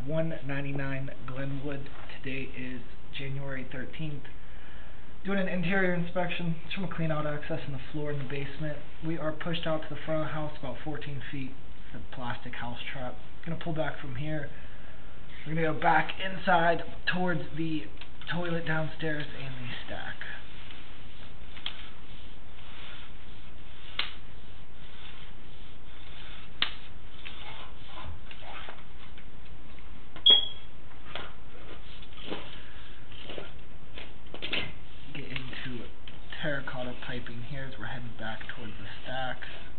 199 Glenwood. Today is January 13th. Doing an interior inspection. Just want to clean out access in the floor in the basement. We are pushed out to the front of the house about 14 feet. It's a plastic house trap. Going to pull back from here. We're going to go back inside towards the toilet downstairs and the stack. Get into terracotta piping here as we're heading back towards the stacks.